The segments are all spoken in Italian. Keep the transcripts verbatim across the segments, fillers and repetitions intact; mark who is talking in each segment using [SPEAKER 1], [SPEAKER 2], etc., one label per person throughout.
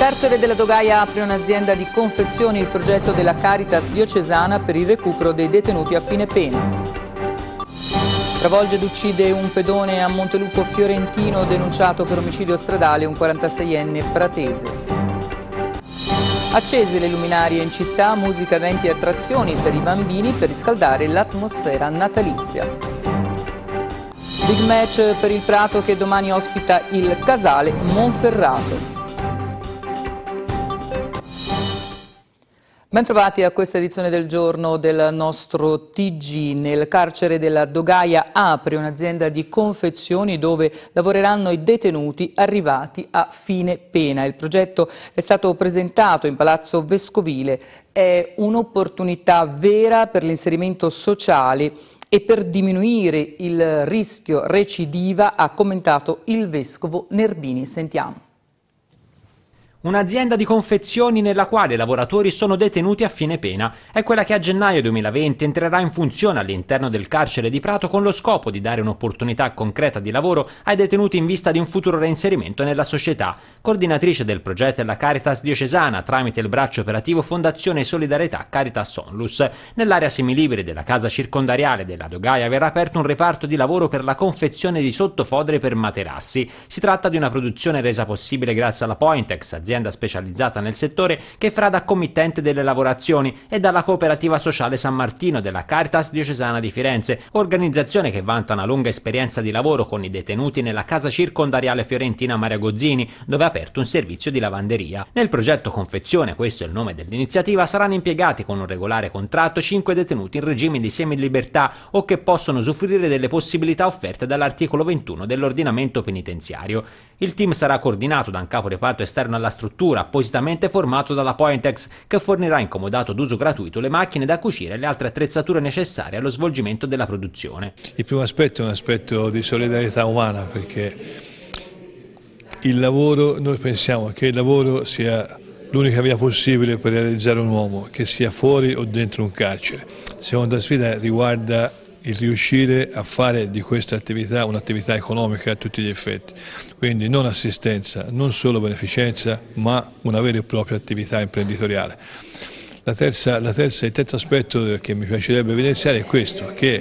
[SPEAKER 1] carcere della Dogaia apre un'azienda di confezioni, il progetto della Caritas diocesana per il recupero dei detenuti a fine pena. Travolge ed uccide un pedone a Montelupo Fiorentino, denunciato per omicidio stradale un quarantaseienne pratese. Accese le luminarie in città, musica, eventi e attrazioni per i bambini per riscaldare l'atmosfera natalizia. Big match per il Prato che domani ospita il Casale Monferrato. Bentrovati a questa edizione del giorno del nostro T G. Nel carcere della Dogaia apre un'azienda di confezioni dove lavoreranno i detenuti arrivati a fine pena. Il progetto è stato presentato in Palazzo Vescovile. È un'opportunità vera per l'inserimento sociale e per diminuire il rischio recidiva, ha commentato il vescovo Nerbini. Sentiamo.
[SPEAKER 2] Un'azienda di confezioni nella quale i lavoratori sono detenuti a fine pena è quella che a gennaio duemilaventi entrerà in funzione all'interno del carcere di Prato con lo scopo di dare un'opportunità concreta di lavoro ai detenuti in vista di un futuro reinserimento nella società. Coordinatrice del progetto è la Caritas diocesana tramite il braccio operativo Fondazione Solidarietà Caritas Onlus. Nell'area semilibere della casa circondariale della Dogaia verrà aperto un reparto di lavoro per la confezione di sottofodere per materassi. Si tratta di una produzione resa possibile grazie alla Pointex, azienda specializzata nel settore che farà da committente delle lavorazioni, e dalla cooperativa sociale San Martino della Caritas diocesana di Firenze, organizzazione che vanta una lunga esperienza di lavoro con i detenuti nella casa circondariale fiorentina Maria Gozzini, dove ha aperto un servizio di lavanderia. Nel progetto Confezione, questo è il nome dell'iniziativa, saranno impiegati con un regolare contratto cinque detenuti in regime di semilibertà o che possono usufruire delle possibilità offerte dall'articolo ventuno dell'ordinamento penitenziario. Il team sarà coordinato da un capo reparto esterno alla struttura, appositamente formato dalla Pointex, che fornirà in comodato d'uso gratuito le macchine da cucire e le altre attrezzature necessarie allo svolgimento della produzione.
[SPEAKER 3] Il primo aspetto è un aspetto di solidarietà umana, perché il lavoro, noi pensiamo che il lavoro sia l'unica via possibile per realizzare un uomo, che sia fuori o dentro un carcere. La seconda sfida riguarda il riuscire a fare di questa attività un'attività economica a tutti gli effetti, quindi non assistenza, non solo beneficenza, ma una vera e propria attività imprenditoriale. La terza, la terza, il terzo aspetto che mi piacerebbe evidenziare è questo, che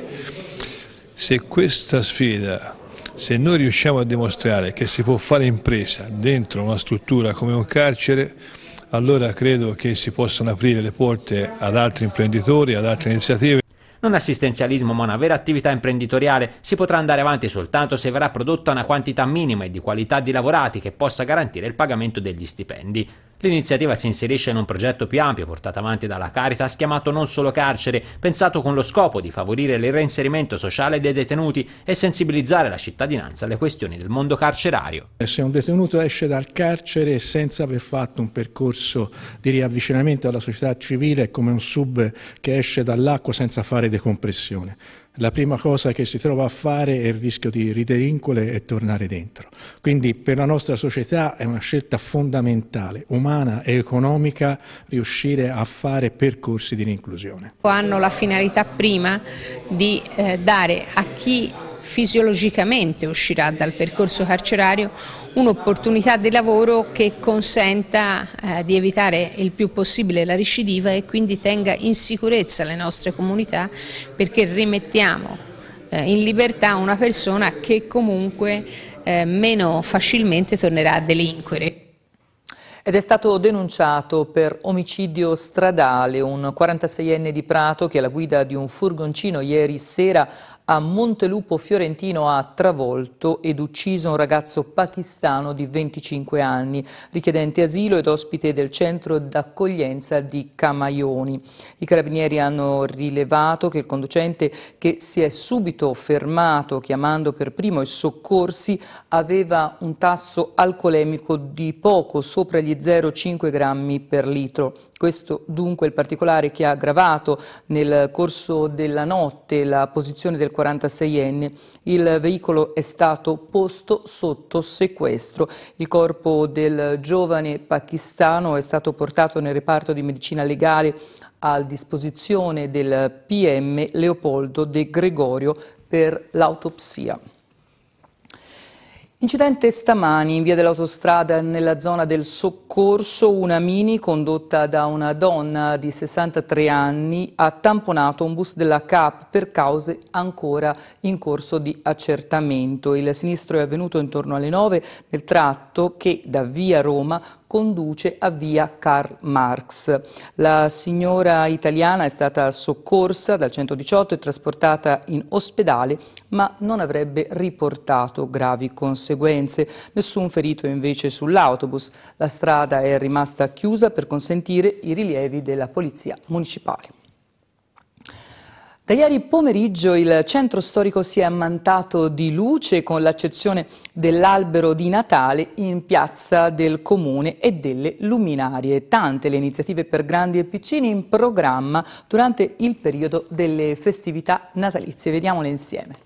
[SPEAKER 3] se questa sfida, se noi riusciamo a dimostrare che si può fare impresa dentro una struttura come un carcere, allora credo che si possano aprire le porte ad altri imprenditori, ad altre iniziative.
[SPEAKER 2] Non assistenzialismo ma una vera attività imprenditoriale. Si potrà andare avanti soltanto se verrà prodotta una quantità minima e di qualità di lavorati che possa garantire il pagamento degli stipendi. L'iniziativa si inserisce in un progetto più ampio portato avanti dalla Caritas chiamato Non Solo Carcere, pensato con lo scopo di favorire il reinserimento sociale dei detenuti e sensibilizzare la cittadinanza alle questioni del mondo carcerario.
[SPEAKER 4] Se un detenuto esce dal carcere senza aver fatto un percorso di riavvicinamento alla società civile è come un sub che esce dall'acqua senza fare decompressione. La prima cosa che si trova a fare è il rischio di riderincole e tornare dentro. Quindi per la nostra società è una scelta fondamentale, umana e economica, riuscire a fare percorsi di rinclusione.
[SPEAKER 5] Hanno la finalità prima di eh, dare a chi fisiologicamente uscirà dal percorso carcerario un'opportunità di lavoro che consenta eh, di evitare il più possibile la recidiva e quindi tenga in sicurezza le nostre comunità, perché rimettiamo eh, in libertà una persona che comunque eh, meno facilmente tornerà a delinquere.
[SPEAKER 1] Ed è stato denunciato per omicidio stradale un quarantaseienne di Prato che alla guida di un furgoncino ieri sera a Montelupo Fiorentino ha travolto ed ucciso un ragazzo pakistano di venticinque anni, richiedente asilo ed ospite del centro d'accoglienza di Camaioni. I carabinieri hanno rilevato che il conducente, che si è subito fermato chiamando per primo i soccorsi, aveva un tasso alcolemico di poco sopra gli zero virgola cinque grammi per litro. Questo dunque il particolare che ha aggravato nel corso della notte la posizione del quarantaseienne. Il veicolo è stato posto sotto sequestro. Il corpo del giovane pakistano è stato portato nel reparto di medicina legale a disposizione del P M Leopoldo De Gregorio per l'autopsia. Incidente stamani in via dell'autostrada nella zona del Soccorso, una Mini condotta da una donna di sessantatré anni ha tamponato un bus della C A P per cause ancora in corso di accertamento. Il sinistro è avvenuto intorno alle nove nel tratto che da via Roma conduce a via Karl Marx. La signora italiana è stata soccorsa dal centodiciotto e trasportata in ospedale, ma non avrebbe riportato gravi conseguenze. Nessun ferito invece sull'autobus. La strada è rimasta chiusa per consentire i rilievi della polizia municipale. Da ieri pomeriggio il centro storico si è ammantato di luce con l'accezione dell'albero di Natale in piazza del Comune e delle luminarie. Tante le iniziative per grandi e piccini in programma durante il periodo delle festività natalizie. Vediamole insieme.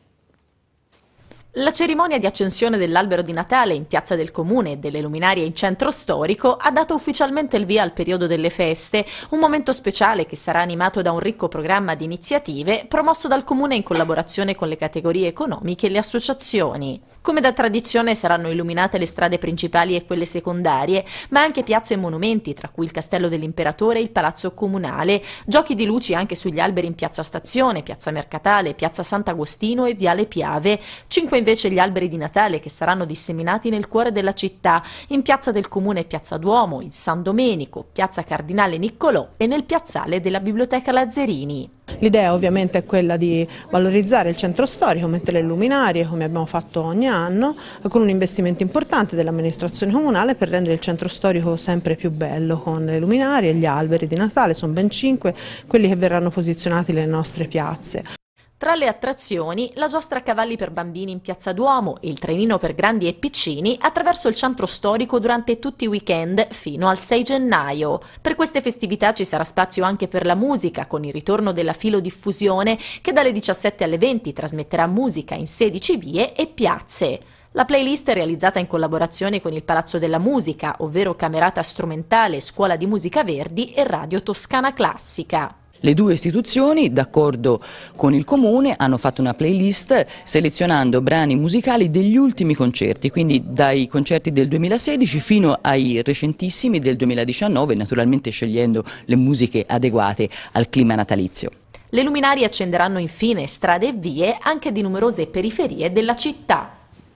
[SPEAKER 6] La cerimonia di accensione dell'albero di Natale in piazza del Comune e delle luminarie in centro storico ha dato ufficialmente il via al periodo delle feste, un momento speciale che sarà animato da un ricco programma di iniziative promosso dal Comune in collaborazione con le categorie economiche e le associazioni. Come da tradizione saranno illuminate le strade principali e quelle secondarie, ma anche piazze e monumenti, tra cui il Castello dell'Imperatore e il Palazzo Comunale, giochi di luci anche sugli alberi in piazza Stazione, piazza Mercatale, piazza Sant'Agostino e viale Piave, cinque invece gli alberi di Natale che saranno disseminati nel cuore della città, in piazza del Comune e piazza Duomo, in San Domenico, piazza Cardinale Niccolò e nel piazzale della Biblioteca Lazzarini.
[SPEAKER 7] L'idea ovviamente è quella di valorizzare il centro storico, mettere le luminarie come abbiamo fatto ogni anno, con un investimento importante dell'amministrazione comunale per rendere il centro storico sempre più bello, con le luminarie e gli alberi di Natale, sono ben cinque quelli che verranno posizionati nelle nostre piazze.
[SPEAKER 6] Tra le attrazioni, la giostra a cavalli per bambini in piazza Duomo e il trenino per grandi e piccini attraverso il centro storico durante tutti i weekend fino al sei gennaio. Per queste festività ci sarà spazio anche per la musica, con il ritorno della filodiffusione che dalle diciassette alle venti trasmetterà musica in sedici vie e piazze. La playlist è realizzata in collaborazione con il Palazzo della Musica, ovvero Camerata Strumentale, Scuola di Musica Verdi e Radio Toscana Classica.
[SPEAKER 8] Le due istituzioni, d'accordo con il Comune, hanno fatto una playlist selezionando brani musicali degli ultimi concerti, quindi dai concerti del duemilasedici fino ai recentissimi del duemiladiciannove, naturalmente scegliendo le musiche adeguate al clima natalizio.
[SPEAKER 6] Le luminarie accenderanno infine strade e vie anche di numerose periferie della città.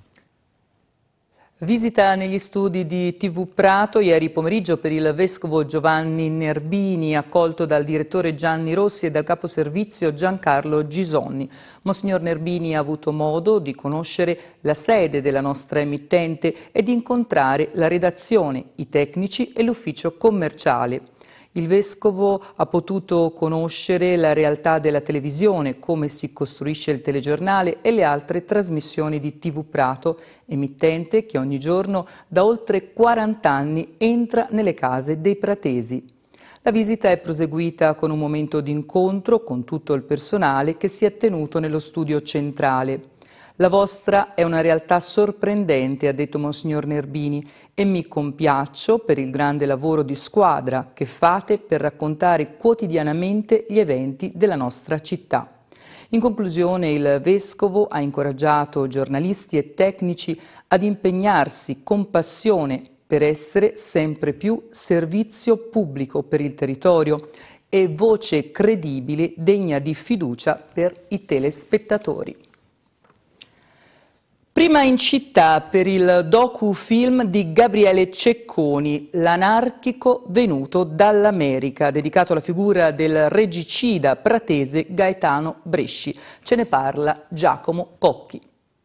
[SPEAKER 1] Visita negli studi di tivù Prato ieri pomeriggio per il vescovo Giovanni Nerbini, accolto dal direttore Gianni Rossi e dal caposervizio Giancarlo Gisonni. Monsignor Nerbini ha avuto modo di conoscere la sede della nostra emittente e di incontrare la redazione, i tecnici e l'ufficio commerciale. Il Vescovo ha potuto conoscere la realtà della televisione, come si costruisce il telegiornale e le altre trasmissioni di tivù Prato, emittente che ogni giorno da oltre quaranta anni entra nelle case dei pratesi. La visita è proseguita con un momento di incontro con tutto il personale che si è tenuto nello studio centrale. La vostra è una realtà sorprendente, ha detto Monsignor Nerbini, e mi compiaccio per il grande lavoro di squadra che fate per raccontare quotidianamente gli eventi della nostra città. In conclusione, il Vescovo ha incoraggiato giornalisti e tecnici ad impegnarsi con passione per essere sempre più servizio pubblico per il territorio e voce credibile degna di fiducia per i telespettatori. Prima in città per il docufilm di Gabriele Cecconi, L'anarchico venuto dall'America, dedicato alla figura del regicida pratese Gaetano Bresci. Ce ne parla Giacomo Cocchi.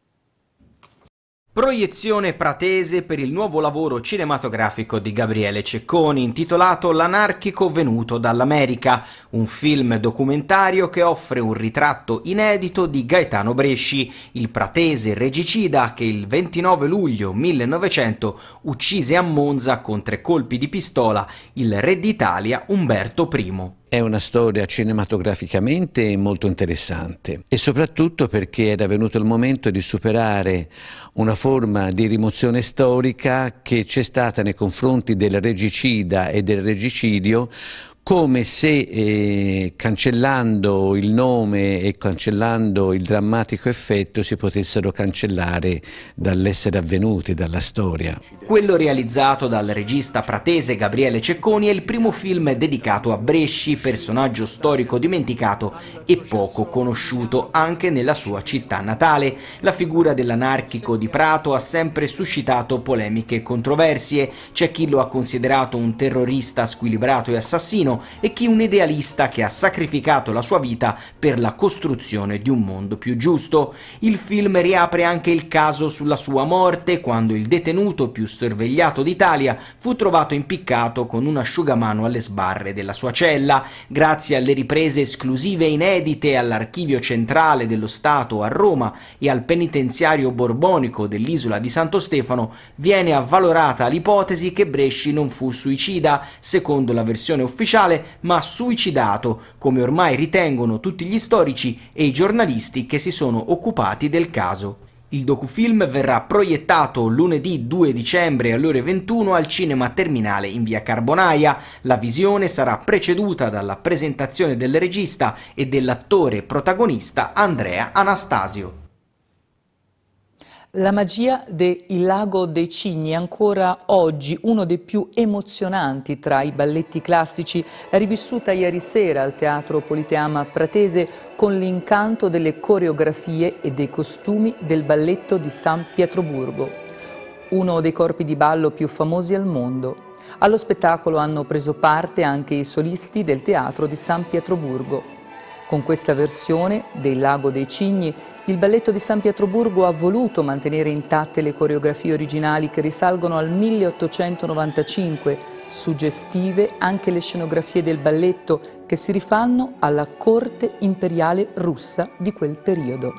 [SPEAKER 9] Proiezione pratese per il nuovo lavoro cinematografico di Gabriele Cecconi, intitolato L'anarchico venuto dall'America, un film documentario che offre un ritratto inedito di Gaetano Bresci, il pratese regicida che il ventinove luglio millenovecento uccise a Monza con tre colpi di pistola il re d'Italia Umberto primo.
[SPEAKER 10] È una storia cinematograficamente molto interessante e soprattutto perché era venuto il momento di superare una forma di rimozione storica che c'è stata nei confronti del regicida e del regicidio come se eh, cancellando il nome e cancellando il drammatico effetto si potessero cancellare dall'essere avvenuti, dalla storia.
[SPEAKER 9] Quello realizzato dal regista pratese Gabriele Cecconi è il primo film dedicato a Bresci, personaggio storico dimenticato e poco conosciuto anche nella sua città natale. La figura dell'anarchico di Prato ha sempre suscitato polemiche e controversie. C'è chi lo ha considerato un terrorista squilibrato e assassino e chi un idealista che ha sacrificato la sua vita per la costruzione di un mondo più giusto. Il film riapre anche il caso sulla sua morte, quando il detenuto più sorvegliato d'Italia fu trovato impiccato con un asciugamano alle sbarre della sua cella. Grazie alle riprese esclusive inedite all'Archivio Centrale dello Stato a Roma e al penitenziario borbonico dell'isola di Santo Stefano viene avvalorata l'ipotesi che Bresci non fu suicida, secondo la versione ufficiale, ma suicidato, come ormai ritengono tutti gli storici e i giornalisti che si sono occupati del caso. Il docufilm verrà proiettato lunedì due dicembre alle ore ventuno al Cinema Terminale in via Carbonaia. La visione sarà preceduta dalla presentazione del regista e dell'attore protagonista Andrea Anastasio.
[SPEAKER 1] La magia del Lago dei Cigni è ancora oggi uno dei più emozionanti tra i balletti classici, rivissuta ieri sera al Teatro Politeama Pratese con l'incanto delle coreografie e dei costumi del balletto di San Pietroburgo, uno dei corpi di ballo più famosi al mondo. Allo spettacolo hanno preso parte anche i solisti del Teatro di San Pietroburgo. Con questa versione del Lago dei Cigni, il balletto di San Pietroburgo ha voluto mantenere intatte le coreografie originali che risalgono al milleottocentonovantacinque, suggestive anche le scenografie del balletto che si rifanno alla corte imperiale russa di quel periodo.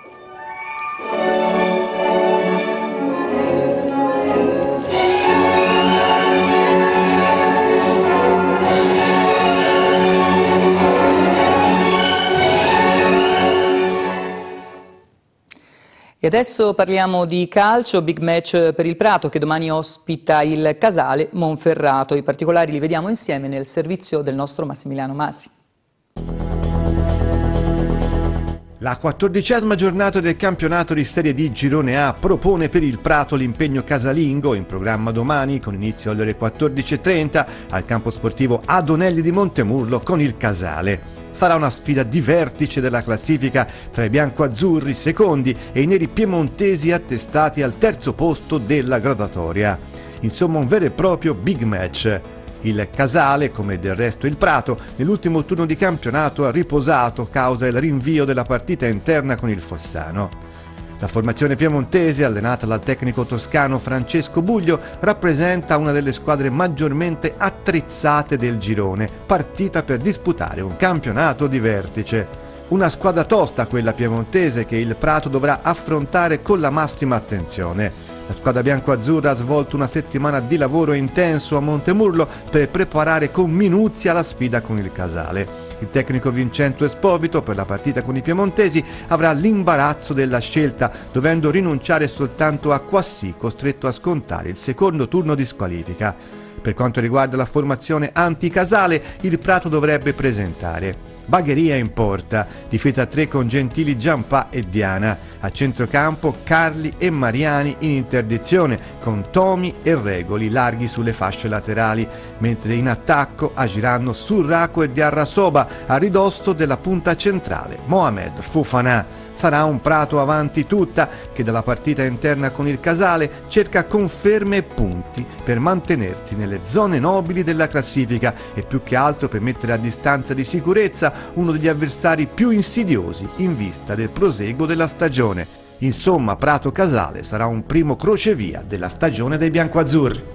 [SPEAKER 1] E adesso parliamo di calcio, big match per il Prato che domani ospita il Casale Monferrato. I particolari li vediamo insieme nel servizio del nostro Massimiliano Masi.
[SPEAKER 11] La quattordicesima giornata del campionato di Serie D Girone A propone per il Prato l'impegno casalingo, in programma domani con inizio alle ore quattordici e trenta al campo sportivo Adonelli di Montemurlo con il Casale. Sarà una sfida di vertice della classifica tra i biancoazzurri secondi e i neri piemontesi attestati al terzo posto della gradatoria. Insomma un vero e proprio big match. Il Casale, come del resto il Prato, nell'ultimo turno di campionato ha riposato causa il rinvio della partita interna con il Fossano. La formazione piemontese, allenata dal tecnico toscano Francesco Buglio, rappresenta una delle squadre maggiormente attrezzate del girone, partita per disputare un campionato di vertice. Una squadra tosta quella piemontese che il Prato dovrà affrontare con la massima attenzione. La squadra biancoazzurra ha svolto una settimana di lavoro intenso a Montemurlo per preparare con minuzia la sfida con il Casale. Il tecnico Vincenzo Esposito per la partita con i piemontesi avrà l'imbarazzo della scelta, dovendo rinunciare soltanto a Quassì, costretto a scontare il secondo turno di squalifica. Per quanto riguarda la formazione anti-Casale, il Prato dovrebbe presentare Bagheria in porta, difesa tre con Gentili, Giampà e Diana. A centrocampo Carli e Mariani in interdizione, con Tomi e Regoli larghi sulle fasce laterali, mentre in attacco agiranno Surraco e Diarrasoba a ridosso della punta centrale, Mohamed Fofana. Sarà un Prato avanti tutta che dalla partita interna con il Casale cerca conferme e punti per mantenersi nelle zone nobili della classifica e più che altro per mettere a distanza di sicurezza uno degli avversari più insidiosi in vista del proseguo della stagione. Insomma, Prato-Casale sarà un primo crocevia della stagione dei biancoazzurri.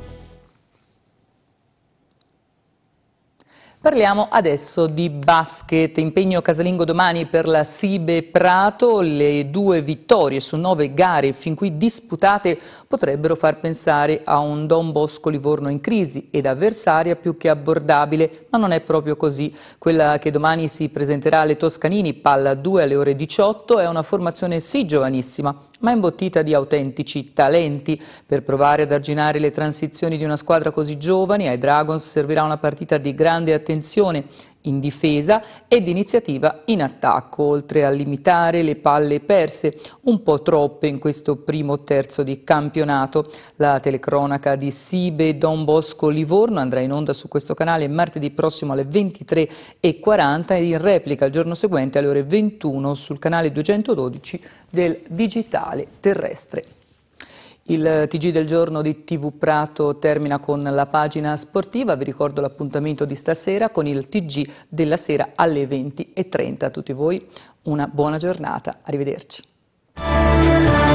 [SPEAKER 1] Parliamo adesso di basket, impegno casalingo domani per la Sibe Prato, le due vittorie su nove gare fin qui disputate potrebbero far pensare a un Don Bosco Livorno in crisi ed avversaria più che abbordabile, ma non è proprio così. Quella che domani si presenterà alle Toscanini, palla due alle ore diciotto, è una formazione sì giovanissima, ma imbottita di autentici talenti. Per provare ad arginare le transizioni di una squadra così giovane, ai Dragons servirà una partita di grande attenzione attenzione in difesa ed iniziativa in attacco, oltre a limitare le palle perse, un po' troppe in questo primo terzo di campionato. La telecronaca di Sibe Don Bosco Livorno andrà in onda su questo canale martedì prossimo alle ventitré e quaranta e in replica il giorno seguente alle ore ventuno sul canale duecentododici del digitale terrestre. Il T G del giorno di T V Prato termina con la pagina sportiva. Vi ricordo l'appuntamento di stasera con il T G della sera alle venti e trenta. A tutti voi una buona giornata. Arrivederci.